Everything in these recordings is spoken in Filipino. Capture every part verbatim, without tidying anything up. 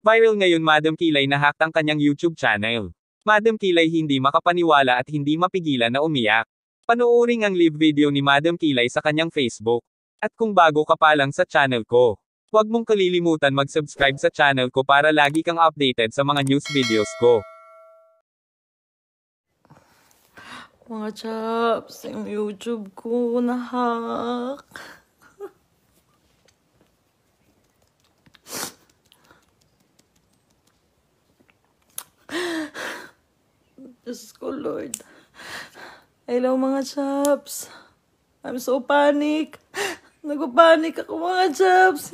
Viral ngayon Madam Kilay na hack ang kanyang YouTube channel. Madam Kilay hindi makapaniwala at hindi mapigilan na umiyak. Panoorin ang live video ni Madam Kilay sa kanyang Facebook. At kung bago ka pa lang sa channel ko, huwag mong kalilimutan mag-subscribe sa channel ko para lagi kang updated sa mga news videos ko. Mga chaps, yung YouTube ko na-hack. Diyos ko, Lord. Hello, mga chaps. I'm so panic. Nagpapanik ako, mga chaps.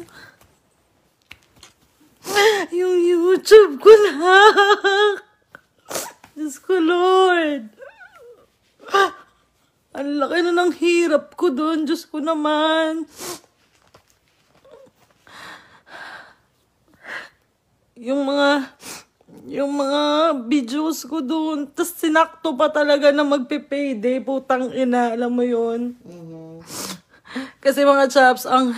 Yung YouTube ko na-hack. Diyos ko, Lord. Ang laki na ng hirap ko doon. Diyos ko naman. Yung mga... Yung mga videos ko doon. Tapos sinakto pa talaga na magpe-payday. Putang ina. Alam mo yun? Mm-hmm. Kasi mga chaps, ang...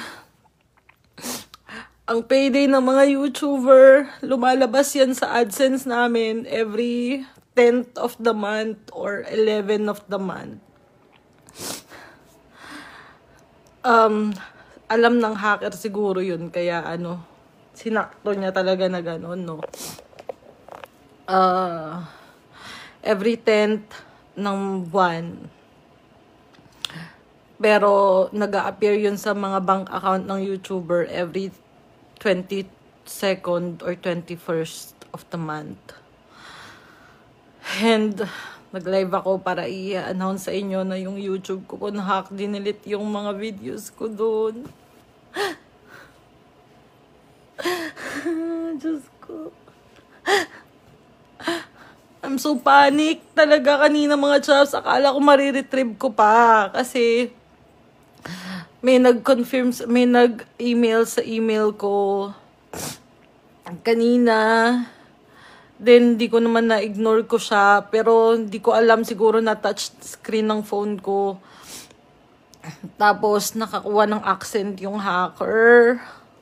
Ang payday ng mga YouTuber, lumalabas yan sa AdSense namin every tenth of the month or eleventh of the month. Um, alam ng hacker siguro yun, kaya ano, sinakto niya talaga na gano'n, no? Uh, every tenth ng buwan. Pero nag-a-appear yun sa mga bank account ng YouTuber every twenty-second or twenty-first of the month. And nag-live ako para i-announce sa inyo na yung YouTube ko kung hack, dinilit yung mga videos ko doon. Diyos ko. I'm so panic talaga kanina, mga chaps. Akala ko mariretrieve ko pa kasi may nag-confirm, may nag-email sa email ko kanina. Then, di ko naman na-ignore ko siya. Pero, hindi ko alam. Siguro na touch screen ng phone ko. Tapos, nakakuha ng accent yung hacker.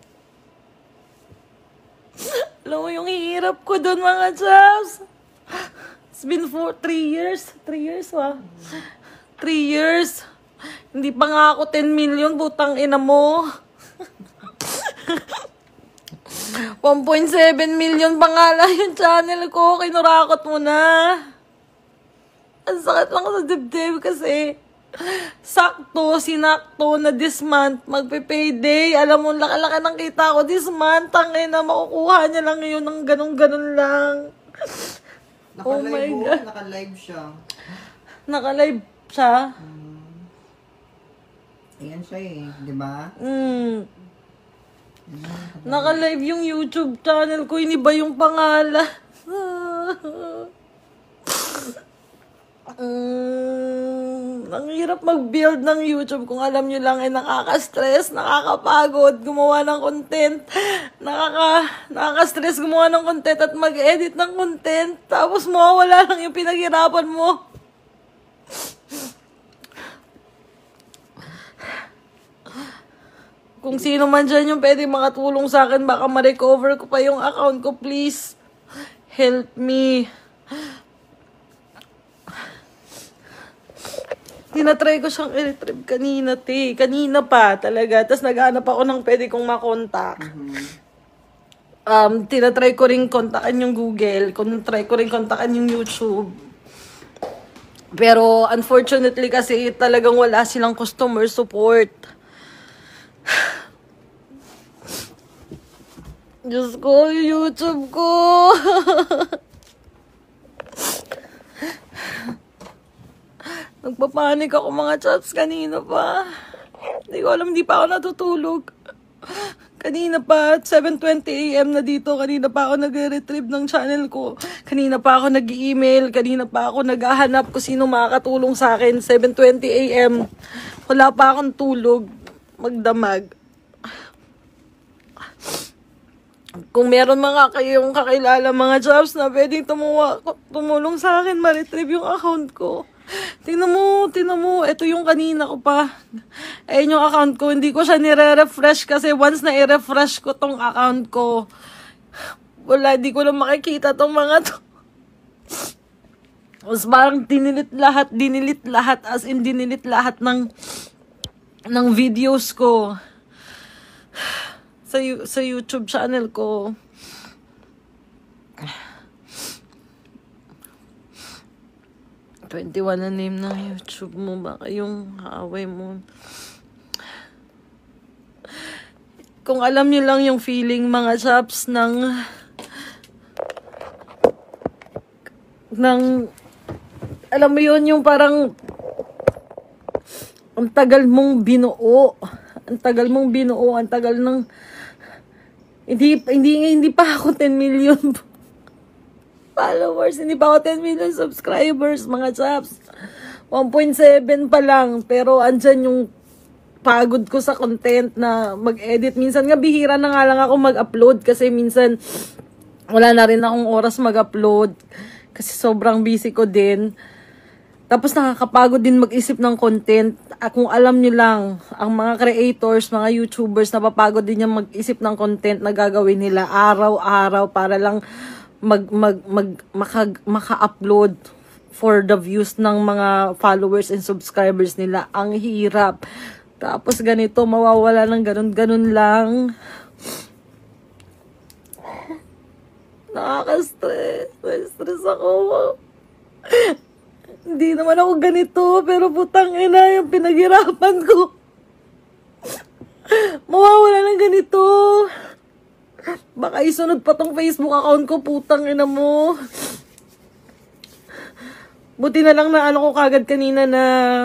Alam mo yung hirap ko doon, mga chaps. It's been for three years. Three years, wa? Three years. Hindi pa nga ako ten million, butang ina mo. one point seven million pa nga lang yung channel ko. Kinurakot mo na. Ang sakit lang sa dibdib kasi sakto, sinakto na this month magpe-payday. Alam mo, laki-laki ng kita ko this month. Tangin na makukuha niya lang yun ng ganun-ganun lang. Oh my God. Naka-live siya. Naka-live siya? Hmm. Ayan siya eh, di ba? Mm. Naka-live yung YouTube channel ko, iniba yung pangalan. mm, ang hirap mag-build ng YouTube. Kung alam nyo lang, eh, nakaka-stress, nakakapagod, gumawa ng content. Nakaka, nakaka-stress gumawa ng content at mag-edit ng content. Tapos mawawala lang yung pinaghirapan mo. Kung sino man dyan yung pwede makatulong sa akin, baka ma-recover ko pa yung account ko, please. Help me. Tinatry ko siyang i-retrieve kanina, te. Kanina pa, talaga. Tapos naghanap ako ng pwede kong makontak. Mm-hmm. Um, tinatry ko rin kontakan yung Google. Tinatry ko rin kontakan yung YouTube. Pero, unfortunately kasi, talagang wala silang customer support. Diyos ko, YouTube ko. Nagpapanik ako, mga chaps, kanina pa. Hindi ko alam, hindi pa ako natutulog. Kanina pa, seven twenty a m na dito. Kanina pa ako nag-retrieve ng channel ko. Kanina pa ako nag-email. Kanina pa ako naghahanap kung sino makakatulong sa akin. seven twenty a m Wala pa akong tulog. Magdamag. Kung meron mga kayong kakilala, mga jobs na pwedeng tumuwa, tumulong sa akin, ma-retrieve yung account ko. Tingnan mo, tingnan mo, ito yung kanina ko pa. Ayun yung account ko, hindi ko siya nire-refresh kasi once na i-refresh ko tong account ko, Wala, di ko na makikita tong mga to. Tapos parang dinilit lahat, dinilit lahat, as in dinilit lahat ng ng videos ko sa sa YouTube channel ko. twenty-one na name ng YouTube mo, baka yung kaaway mo. Kung alam niyo lang yung feeling mga chaps ng ng alam mo yun, yung parang ang tagal mong binuo. Ang tagal mong binuo. Ang tagal ng hindi, hindi, hindi pa ako ten million followers. Hindi pa ako ten million subscribers, mga chaps. one point seven pa lang. Pero andyan yung pagod ko sa content na mag-edit. Minsan nga bihira na nga lang ako mag-upload kasi minsan wala na rin akong oras mag-upload. Kasi sobrang busy ko din. Tapos nakakapagod din mag-isip ng content. Kung alam nyo lang, ang mga creators, mga YouTubers, napapagod din yung mag-isip ng content na gagawin nila araw-araw para lang mag, mag, mag, maka, maka-upload for the views ng mga followers and subscribers nila. Ang hirap. Tapos ganito, mawawala ng ganun-ganun lang. Nakaka-stress. Stress ako. Hindi naman ako ganito, pero putang ina yung pinaghirapan ko. Mawawala ng ganito. Baka isunod pa tong Facebook account ko, putang ina mo. Buti na lang na ano ko kagad kanina na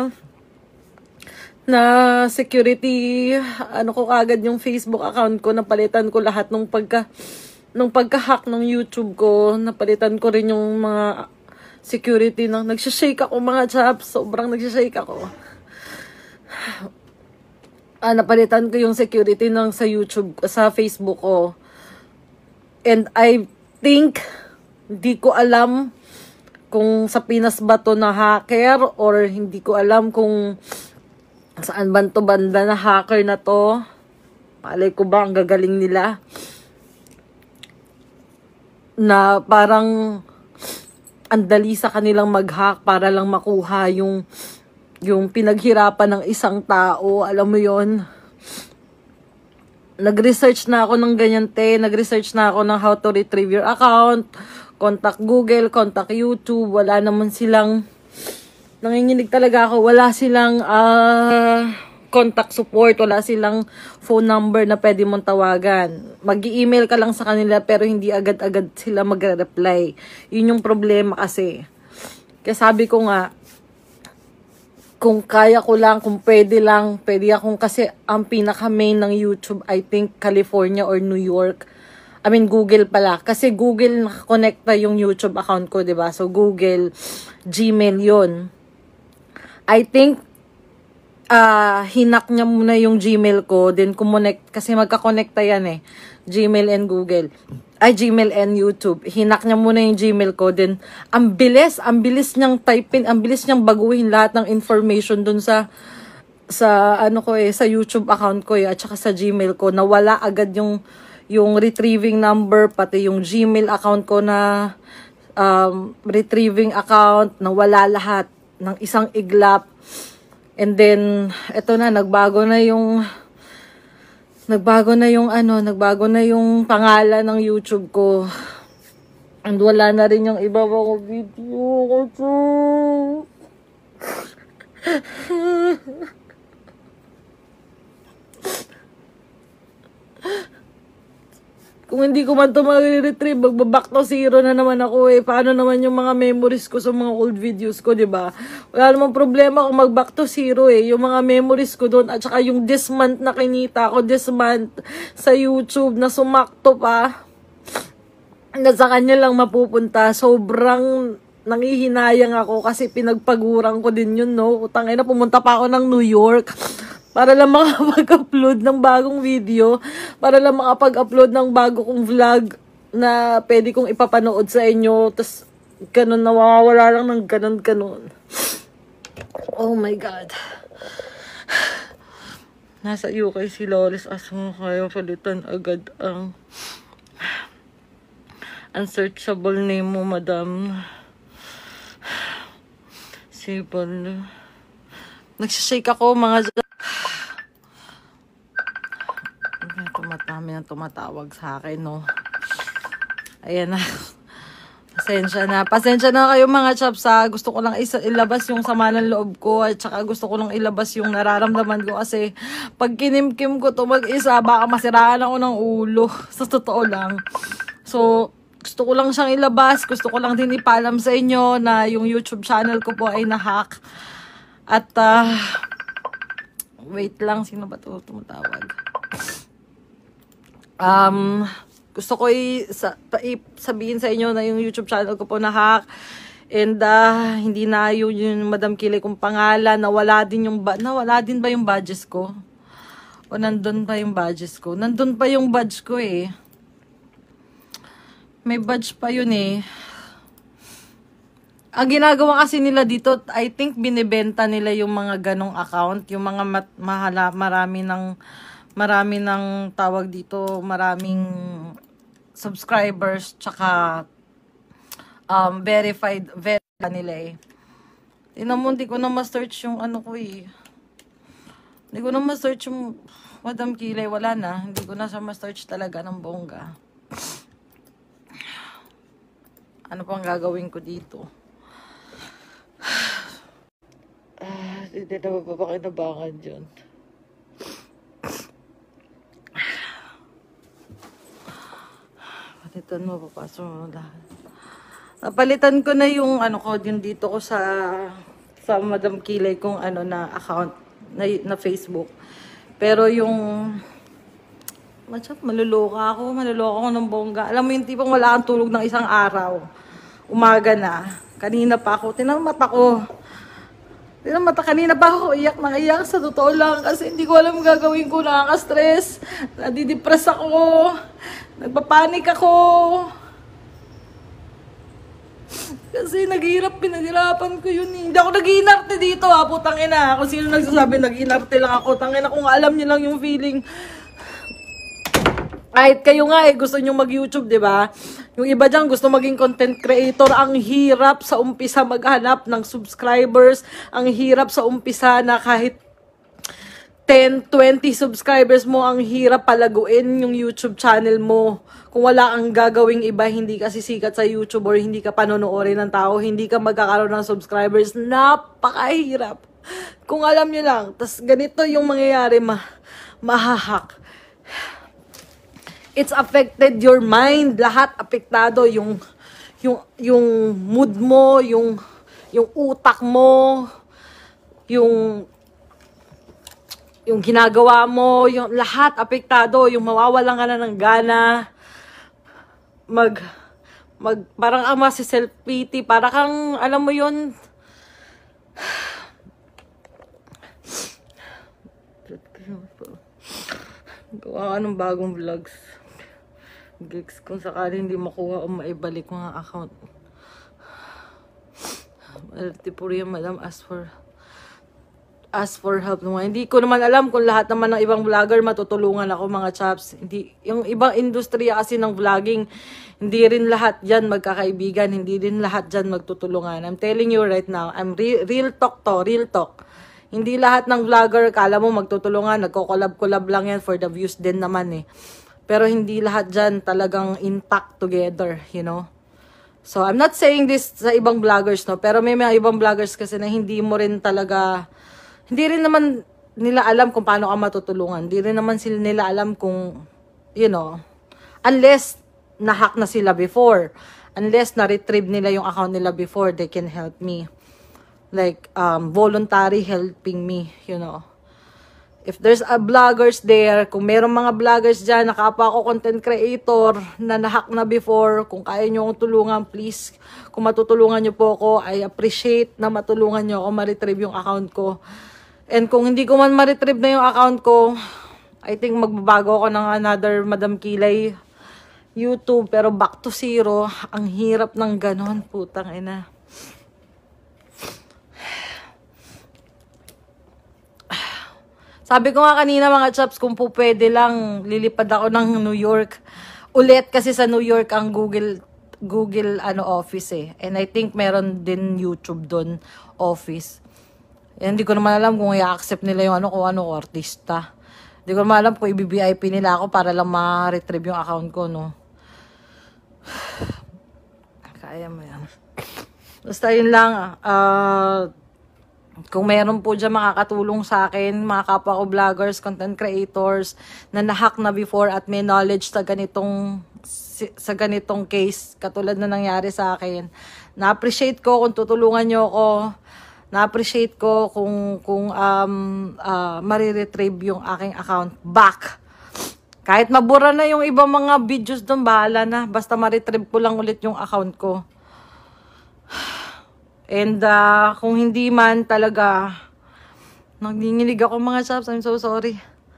na security, ano ko kagad yung Facebook account ko, napalitan ko lahat nung pagka nung pagka-hack ng YouTube ko, napalitan ko rin yung mga security nang nagsishake ako, mga chaps. Sobrang nagsishake ako. Ah, napalitan ko yung security ng sa YouTube, sa Facebook ko. And I think, hindi ko alam kung sa Pinas ba to na hacker or hindi ko alam kung saan ba to banda na hacker na to. Malay ko ba ang gagaling nila? Na parang ang dali sa kanilang mag-hack para lang makuha yung yung pinaghirapan ng isang tao. Alam mo yon. Nag-research na ako ng ganyan, te. Nag-research na ako ng how to retrieve your account. Contact Google, contact YouTube. Wala naman silang, nanginginig talaga ako. Wala silang uh, contact support. Wala silang phone number na pwede mong tawagan. Mag-i-email ka lang sa kanila pero hindi agad-agad sila magre-reply. Yun yung problema kasi. Kaya sabi ko nga, kung kaya ko lang, kung pwede lang, pwede akong, kasi ang pinaka-main ng YouTube, I think, California or New York. I mean, Google pala. Kasi Google nakakonekta yung YouTube account ko, diba? So, Google, Gmail yun. I think, uh, hinak niya muna yung Gmail ko, then kumonect, kasi magkakonekta yan eh. Gmail and Google. Ay, Gmail and YouTube. Hinak niya muna yung Gmail ko, then, ang bilis, ang bilis niyang type in, ang bilis niyang baguhin lahat ng information dun sa, sa, ano ko eh, sa YouTube account ko eh, at saka sa Gmail ko, nawala agad yung, yung retrieving number, pati yung Gmail account ko na, um, retrieving account, nawala lahat ng isang iglap. And then, eto na, nagbago na yung, nagbago na yung ano, nagbago na yung pangalan ng YouTube ko. And wala na rin yung iba mga video ko. Kung hindi ko man ito mag-retrieve, magbaback to zero na naman ako eh. Paano naman yung mga memories ko sa mga old videos ko, diba? Wala namang problema kung mag-back to zero eh. Yung mga memories ko doon at saka yung this month na kinita ko, this month sa YouTube na sumakto pa, na sa kanya lang mapupunta. Sobrang nangihinayang ako kasi pinagpagurang ko din yun, no? Utangay na, pumunta pa ako ng New York para lang makapag-upload ng bagong video, para lang makapag-upload ng bago kong vlog na pwede kong ipapanood sa inyo. Tapos, ganun, nawawala lang ng ganun-ganun. Oh my God. Nasa U K si Loris. Asa mo kayo palitan agad ang Unsearchable name mo, madam. Sibol. Nagsishake ako, mga... Tumatami na tumatawag sa akin, no? Ayan na. Pasensya na. Pasensya na kayo, mga chaps, ha? Gusto ko lang isa ilabas yung sama ng loob ko at saka gusto ko lang ilabas yung nararamdaman ko kasi pag kinimkim ko to mag-isa, baka masiraan ako ng ulo. Sa totoo lang. So, gusto ko lang siyang ilabas. Gusto ko lang din ipaalam sa inyo na yung YouTube channel ko po ay na-hack. At, uh, wait lang. Sino ba ito tumatawag? Um, gusto ko i- sa- pa- i- sabihin sa inyo na yung YouTube channel ko po na-hack. And, uh, hindi na yun yung Madam Kilay kong pangalan. Nawala din yung, ba- nawala din ba yung badges ko? O nandun pa yung badges ko? Nandun pa yung badge ko eh. May badge pa yun eh. Ang ginagawa kasi nila dito, I think binibenta nila yung mga ganong account. Yung mga mat mahala, marami ng, marami ng tawag dito, maraming subscribers, tsaka um, verified, verified nila eh. Tingnan mo, hindi ko na ma-search yung ano ko eh. Hindi ko na ma-search yung Madam Kilay, wala na. Hindi ko na siya ma-search talaga ng bongga. Ano pang gagawin ko dito? Ah, hindi na mapapakinabangan dyan. Palitan mo, papasok mo lahat. Napalitan ko na yung ano ko, yung dito ko sa sa Madam Kilay kong ano na account na, na Facebook. Pero yung Matchap, maluloka ako. Maluloka ako ng bongga. Alam mo yung tipong wala kang tulog ng isang araw. Umaga na. Kanina pa ako. Tinang mata ko. Tinang mata. Kanina pa ako. Iyak na iyak. Sa totoo lang. Kasi hindi ko alam gagawin ko. Nakaka-stress. Nadidepress ako. Nagpapanik ako. Kasi naghihirap. Pinaghirapan ko yun. Hindi ako nag-iinarte dito ha. Putang ina. Kung sino nagsasabi nag-iinarte lang ako. Tangina kung alam niyo lang yung feeling. Kahit kayo nga eh, gusto nyo mag-YouTube, di ba? Yung iba dyan gusto maging content creator. Ang hirap sa umpisa maghanap ng subscribers. Ang hirap sa umpisa na kahit ten, twenty subscribers mo, ang hirap palaguin yung YouTube channel mo. Kung wala kang gagawing iba, hindi ka sisikat sa YouTube or hindi ka panonoorin ng tao, hindi ka magkakaroon ng subscribers. Napakahirap. Kung alam nyo lang, tas ganito yung mangyayari, ma mahahak. It's affected your mind. Lahat apektado. Yung, yung, yung mood mo, yung, yung utak mo, yung, yung ginagawa mo, yung lahat apektado. Yung mawawalan ka na ng gana. Mag, mag, parang ang masi self-pity. Parang kang, alam mo yun, gawa ka ng bagong vlogs. Gigs, kung sakali hindi makuha o maibalik ko ang account. Tipuriya, madam, ask for ask for help. Hindi ko naman alam kung lahat naman ng ibang vlogger matutulungan ako, mga chaps. Hindi, yung ibang industriya kasi ng vlogging, hindi rin lahat dyan magkakaibigan, hindi rin lahat dyan magtutulungan. I'm telling you right now, I'm re real talk to, real talk. Hindi lahat ng vlogger, kala mo magtutulungan, nagko-collab-collab lang yan for the views din naman eh. Pero hindi lahat dyan talagang intact together, you know. So, I'm not saying this sa ibang vloggers, no. Pero may mga ibang vloggers kasi na hindi mo rin talaga, hindi rin naman nila alam kung paano ka matutulungan. Hindi rin naman sila nila alam kung, you know, unless na-hack na sila before. Unless na-retrieve nila yung account nila before, they can help me. Like, um, voluntary helping me, you know. If there's a vloggers there, kung merong mga vloggers dyan, nakapa ako content creator na nahack na before, kung kaya nyo akong tulungan, please, kung matutulungan nyo po ako, I appreciate na matulungan nyo ako ma-retrieve yung account ko. And kung hindi ko man ma-retrieve na yung account ko, I think magbabago ako ng another Madam Kilay YouTube, pero back to zero, ang hirap ng ganon, putang ina. Sabi ko nga kanina, mga chaps, kung po pwede lang, lilipad ako ng New York. Ulit kasi sa New York ang Google Google ano office eh. And I think meron din YouTube doon office. Eh, hindi ko naman alam kung i-accept nila yung ano ko, ano ko, artista. Hindi ko naman alam kung i-V I P nila ako para lang ma-retrieve yung account ko, no. Kaya mo yan. Basta yun lang, ah, uh, kung meron po dyan makakatulong sa akin, mga kapwa ko vloggers, content creators, na nahack na before at may knowledge sa ganitong, sa ganitong case, katulad na nangyari sa akin. Na-appreciate ko kung tutulungan nyo ako. Na-appreciate ko kung, kung um, uh, mariretrieve yung aking account back. Kahit mabura na yung ibang mga videos doon, bahala na. Basta ma-retrieve ko lang ulit yung account ko. And uh, kung hindi man talaga, nagninginig ako mga chaps, I'm so sorry.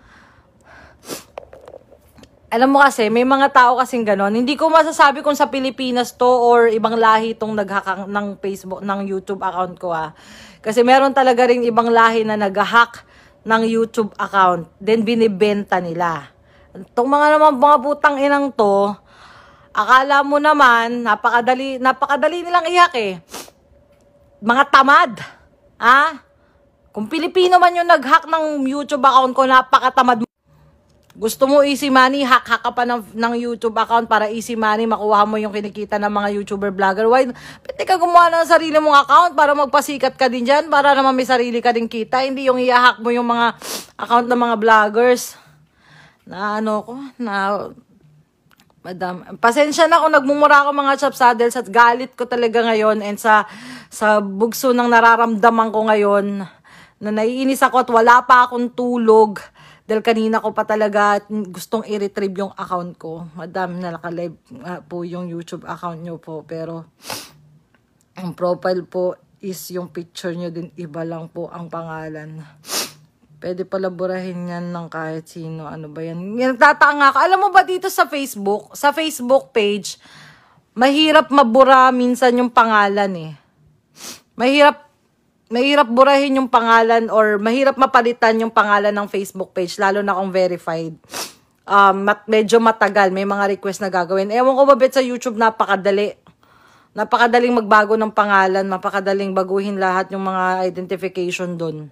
Alam mo kasi, may mga tao kasing ganon. Hindi ko masasabi kung sa Pilipinas to or ibang lahi itong nag-hack ng Facebook, ng YouTube account ko ah. Kasi meron talaga rin ibang lahi na nag-hack ng YouTube account. Then binibenta nila. Itong mga naman mga putang inang to, akala mo naman, napakadali, napakadali nilang iyak eh. Mga tamad. Ha? Kung Pilipino man yung nag-hack ng YouTube account ko, napakatamad mo. Gusto mo easy money, hack-hack ka pa ng, ng YouTube account para easy money, makuha mo yung kinikita ng mga YouTuber vlogger. Why? Pwede ka gumawa ng sarili mong account para magpasikat ka din dyan, para naman may sarili ka din kita. Hindi yung i-hack mo yung mga account ng mga vloggers. Na ano ko, na... Madam, pasensya na kung nagmumura ako mga chapsadels at galit ko talaga ngayon and sa sa bugso ng nararamdaman ko ngayon na naiinis ako at wala pa akong tulog dahil kanina ko pa talaga gustong i-retrieve yung account ko. Madam, nalaka-live uh, po yung YouTube account nyo po pero ang profile po is yung picture nyo din, iba lang po ang pangalan. Pwede pala burahin yan ng kahit sino. Ano ba yan? Nagtatanga ka. Alam mo ba dito sa Facebook, sa Facebook page, mahirap mabura minsan yung pangalan eh. Mahirap, mahirap burahin yung pangalan or mahirap mapalitan yung pangalan ng Facebook page, lalo na kung verified. Um, mat, medyo matagal, may mga request na gagawin. Ewan ko ba bet sa YouTube, napakadali. Napakadaling magbago ng pangalan, napakadaling baguhin lahat yung mga identification doon.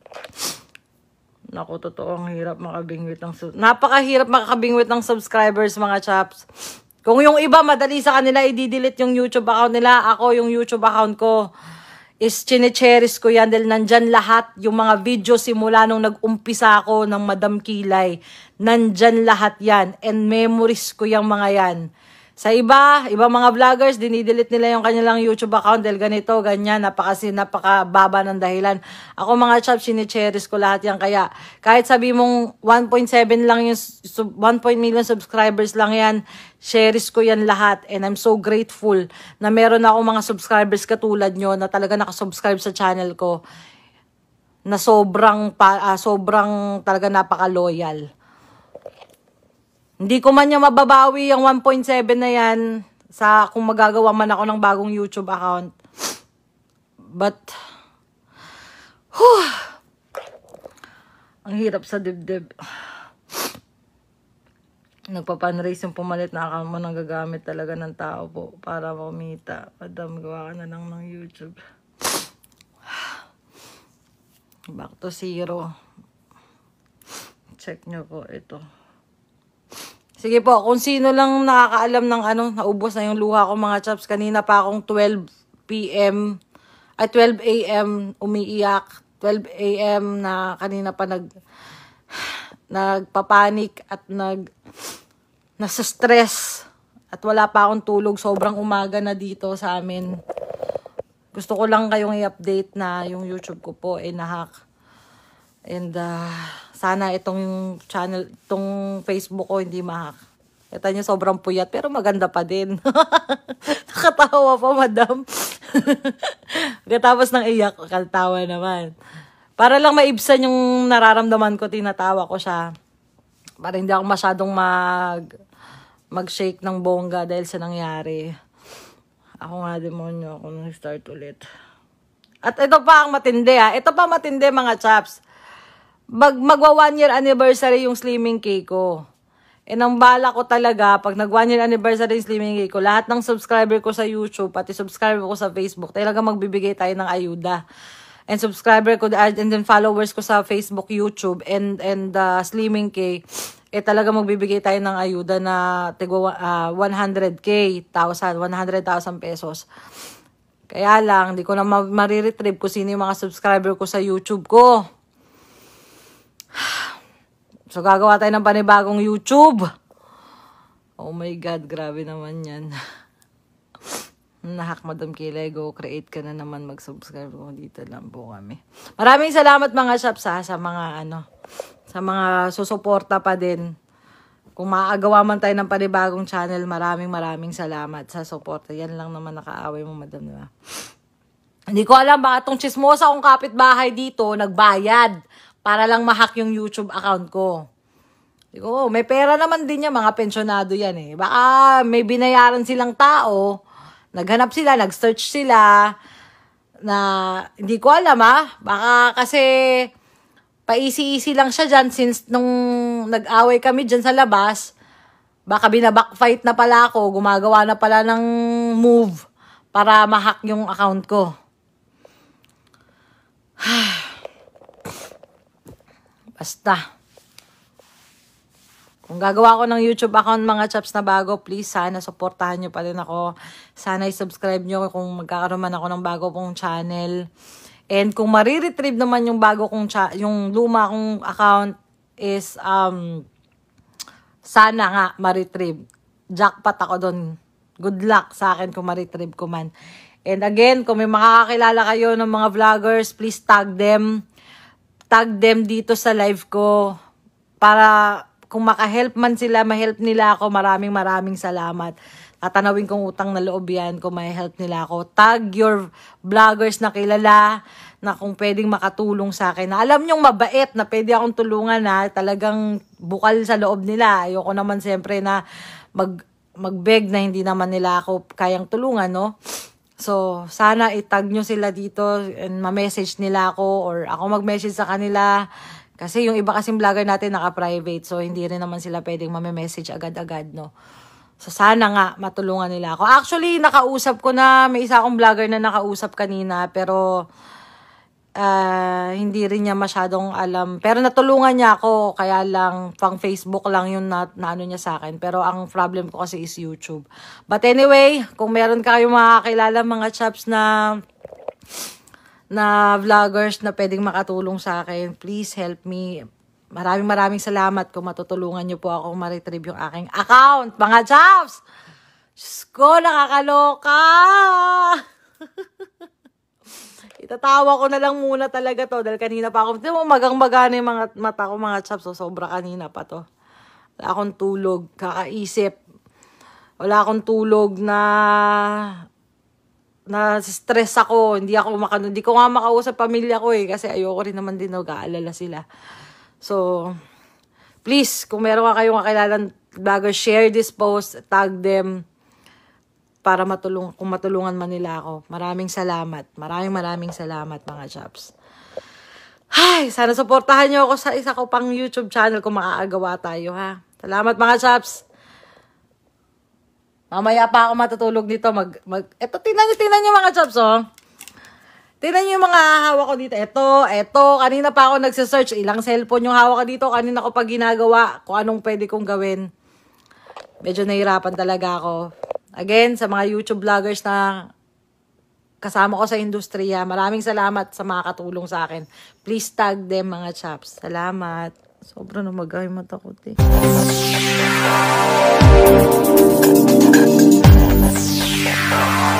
Naku, totoo, ang hirap makabingwit ng... Napakahirap makakabingwit ng subscribers, mga chaps. Kung yung iba, madali sa kanila, i-delete yung YouTube account nila. Ako, yung YouTube account ko, is chine-cherish ko yan dahil nandyan lahat yung mga video simula nung nag-umpisa ako ng Madam Kilay. Nandyan lahat yan. And memories ko yung mga yan. Sa iba, iba mga vloggers, dinidelete nila yung kanilang YouTube account dahil ganito, ganyan, napakasi, napakababa ng dahilan. Ako mga chaps, sinicherish ko lahat yan. Kaya kahit sabi mong one point seven lang yung, one million subscribers lang yan, cherish ko yan lahat. And I'm so grateful na meron ako mga subscribers katulad nyo na talaga nakasubscribe sa channel ko na sobrang, pa, uh, sobrang talaga napaka-loyal. Hindi ko man niya mababawi yung one point seven na yan sa kung magagawa man ako ng bagong YouTube account. But, whew, ang hirap sa dibdib. Nagpapanraise yung pumalit na account mo nang gagamit talaga ng tao po para kumita. Madam, gawa ka na lang ng YouTube. Back to zero. Check nyo po ito. Sige po, kung sino lang nakakaalam ng ano, naubos na yung luha ko mga chaps. Kanina pa akong twelve p m ay twelve a m umiiyak. twelve a m na kanina pa nag nagpapanik at nag nasa stress at wala pa akong tulog. Sobrang umaga na dito sa amin. Gusto ko lang kayong i-update na yung YouTube ko po ay nahack. And uh, sana itong channel, itong Facebook ko hindi ma-hack. Kita niyo sobrang puyat pero maganda pa din. Nakatawa pa, madam. Katapos ng iyak, katawa naman. Para lang maibsan yung nararamdaman ko, tinatawa ko siya. Para hindi ako masyadong mag mag-shake ng bongga dahil sa nangyari. Ako nga, demonyo, ako nag-start ulit. At ito pa ang matindi ha. Ito pa matindi mga chaps. Mag magwa one year anniversary yung slimming cake ko. And ang bala ko talaga, pag nag one year anniversary Slimming Kay ko, lahat ng subscriber ko sa YouTube, pati subscriber ko sa Facebook, talaga magbibigay tayo ng ayuda. And subscriber ko, and then followers ko sa Facebook, YouTube, and and uh, Slimming Kay, eh talaga magbibigay tayo ng ayuda na tigwa uh, one hundred K, one hundred thousand pesos. Kaya lang, di ko na ma mariretrieve kung sino yung mga subscriber ko sa YouTube ko. So, gagawa tayo ng panibagong YouTube. Oh my God, grabe naman yan. Nahak, Madam Kilay, go create ka na naman, mag-subscribe ko. Dito lang po kami. Maraming salamat mga shops ha, sa mga ano, sa mga susuporta pa din. Kung maagawa man tayo ng panibagong channel, maraming maraming salamat sa suporta. Yan lang naman nakaaway mo, Madam, diba? Hindi ko alam baka itong chismosa kong kapitbahay dito, nagbayad para lang ma-hack yung YouTube account ko. Digo, may pera naman din yan, mga pensyonado yan eh. Baka may binayaran silang tao, naghanap sila, nag-search sila, na hindi ko alam ah. Baka kasi paisi-isi lang siya dyan since nung nag-away kami dyan sa labas, baka binabackfight na pala ako, gumagawa na pala ng move para ma-hack yung account ko. Basta. Kung gagawa ko ng YouTube account mga chaps na bago, please sana supportahan nyo pa rin ako. Sana i-subscribe nyo kung magkakaroon man ako ng bago kong channel. And kung mariretrieve naman yung bago kong cha- yung luma kong account is um sana nga mariretrieve. Jackpot ako doon. Good luck sa akin kung mariretrieve ko man. And again, kung may makakakilala kayo ng mga vloggers, please tag them. Tag them dito sa live ko para kung makahelp man sila, mahelp nila ako, maraming maraming salamat. Tatanawin kong utang na loob yan kung may help nila ako. Tag your vloggers na kilala na kung pwedeng makatulong sa akin. Na alam nyong mabait na pwede akong tulungan na talagang bukal sa loob nila. Ayoko naman siyempre na mag, mag-beg na hindi naman nila ako kayang tulungan, no? So, sana itag nyo sila dito and ma-message nila ako or ako mag-message sa kanila. Kasi yung iba kasing vlogger natin naka-private. So, hindi rin naman sila pwedeng ma-message agad-agad, no? So, sana nga matulungan nila ako. Actually, nakausap ko na, may isa akong vlogger na nakausap kanina. Pero, uh, hindi rin niya masyadong alam. Pero natulungan niya ako. Kaya lang, pang Facebook lang yung na, na ano niya sa akin. Pero ang problem ko kasi is YouTube. But anyway, kung meron kayong makakilala mga chaps na na vloggers na pwedeng makatulong sa akin, please help me. Maraming maraming salamat kung matutulungan niyo po ako ma-retrieve yung aking account. Mga chaps! Diyos ko, nakakaloka! Itatawa ko na lang muna talaga to dahil kanina pa ako, hindi mo magang-maga na yung mga mata ko mga chaps. So, sobra kanina pa to. Wala akong tulog, kakaisip. Wala akong tulog na na stress ako, hindi ako makano, hindi ko nga makausap pamilya ko eh, kasi ayoko rin naman din nag-aalala sila. So, please, kung meron ka kayong kakilalang vlogger, share this post, tag them, para matulong, kung matulungan man nila ako. Maraming salamat. Maraming maraming salamat mga chaps. Ay, sana supportahan nyo ako sa isa ko pang YouTube channel kung maaagawa tayo ha. Salamat mga chaps. Mamaya pa ako matutulog dito. Mag, mag, eto, tinan nyo, tinan nyo mga chaps, oh. Tinan nyo yung mga hawak ko dito. Eto, eto, kanina pa ako nagsisearch. Ilang cellphone yung hawak ko dito. Kanina ko pa ginagawa kung anong pwede kong gawin. Medyo nahirapan talaga ako. Again, sa mga YouTube vloggers na kasama ko sa industriya, maraming salamat sa mga katulong sa akin. Please tag them mga chaps. Salamat. Sobra na mag-ay matakot eh. Yeah.